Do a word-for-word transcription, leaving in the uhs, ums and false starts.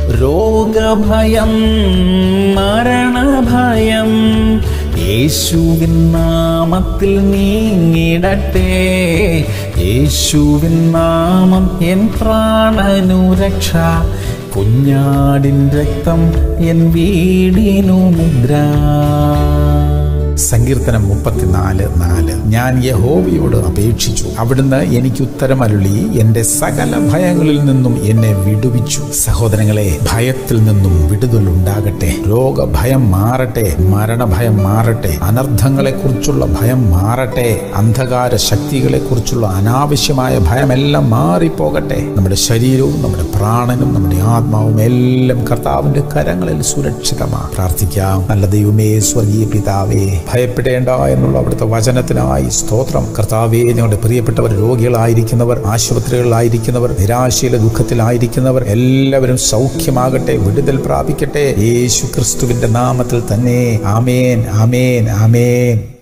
രോഗഭയം, മരണഭയം യേശുവിൻ നാമത്തിൽ നീങ്ങിടട്ടെ. യേശുവിൻ നാമം എൻ പ്രാണനു രക്ഷ, കുഞ്ഞാടിൻ രക്തം എൻ വീടിനു മുദ്ര. സങ്കീർത്തനം മുപ്പത്തിനാല് നാല്. ഞാൻ യഹോവയോട് അപേക്ഷിച്ചു, അവിടുന്ന് എനിക്ക് ഉത്തരമരുളി, എന്റെ സകല ഭയങ്ങളിൽ നിന്നും എന്നെ വിടുവിച്ചു. സഹോദരങ്ങളെ, ഭയത്തിൽ നിന്നും വിടുതലുണ്ടാകട്ടെ. രോഗഭയം മാറട്ടെ, മരണഭയം മാറട്ടെ, അനർത്ഥങ്ങളെ കുറിച്ചുള്ള ഭയം മാറട്ടെ, അന്ധകാര ശക്തികളെ കുറിച്ചുള്ള അനാവശ്യമായ ഭയമെല്ലാം മാറിപ്പോകട്ടെ. നമ്മുടെ ശരീരവും നമ്മുടെ പ്രാണനും നമ്മുടെ ആത്മാവും എല്ലാം കർത്താവിന്റെ കരങ്ങളിൽ സുരക്ഷിതമാണ്. പ്രാർത്ഥിക്കാം. നല്ല ദൈവമേ, സ്വർഗീയ പിതാവേ, ഭയപ്പെടേണ്ട എന്നുള്ള അവിടുത്തെ വചനത്തിനായി സ്തോത്രം. കർത്താവേ, ഞങ്ങളുടെ പ്രിയപ്പെട്ടവർ രോഗികളായിരിക്കുന്നവർ, ആശുപത്രികളിലായിരിക്കുന്നവർ, നിരാശയിലെ ദുഃഖത്തിലായിരിക്കുന്നവർ എല്ലാവരും സൗഖ്യമാകട്ടെ, വിടുതൽ പ്രാപിക്കട്ടെ. യേശു ക്രിസ്തുവിന്റെ നാമത്തിൽ തന്നെ. ആമേൻ, ആമേൻ, ആമേൻ.